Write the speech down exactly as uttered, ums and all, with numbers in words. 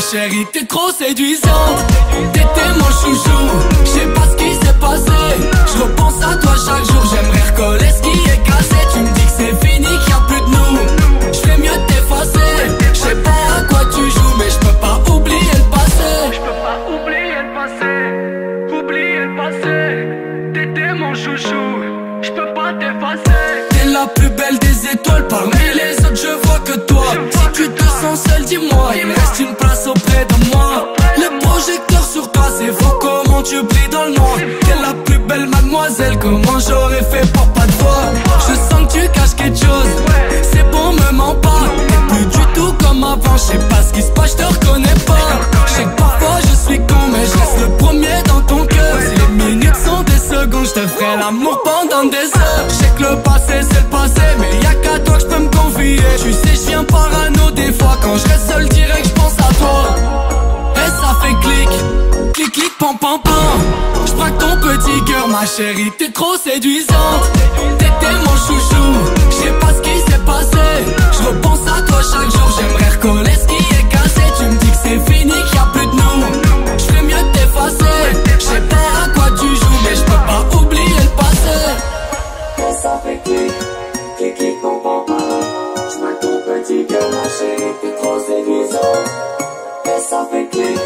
chérie, t'es trop séduisante. T'étais mon chouchou, je sais pas ce qui s'est passé. Je repense à toi chaque jour, j'aimerais recoller ce qui est cassé. Tu me dis que c'est fini, qu'il y a plus de nous. Je fais mieux de t'effacer. Je sais pas à quoi tu joues, mais je peux pas oublier le passé. Je peux pas oublier le passé, oublier le passé. T'étais mon chouchou, je peux pas t'effacer. T'es la plus belle des étoiles, parmi les autres je vois que toi. Si tu te sens seul, dis-moi, il me reste une place auprès de moi. Le projecteur sur toi, c'est faux, comment tu brilles dans le noir. T'es la plus belle mademoiselle, comment j'aurais fait pour pas te voir. Je sens que tu caches quelque chose, c'est bon, me mens pas. T'es plus du tout comme avant, je sais pas ce qui se passe, je te reconnais pas. Je sais que parfois je suis con, mais je reste le premier dans ton cœur. Si les minutes sont des secondes, je te ferai l'amour pendant des heures. Je sais que le passé c'est le passé, mais y'a qu'à toi que je peux me confier. Tu sais, je viens parano des fois, quand je reste seul direct, je pense à toi. Et ça fait clic, clic clic pam pam pam. Je braque ton petit cœur, ma chérie, t'es trop séduisante. T'étais mon chouchou, je sais pas ce qui s'est passé. Je repense à toi chaque jour, j'aimerais recoller ce qui est cassé. Tu me dis que c'est fini, qu'il y a plus de nous. Je fais mieux de t'effacer. Je sais pas à quoi tu joues, mais je peux pas oublier le passé. Et ça fait clic, clic clic pam pam pam. Je braque ton petit cœur, ma chérie, t'es trop séduisante. Et ça fait clic.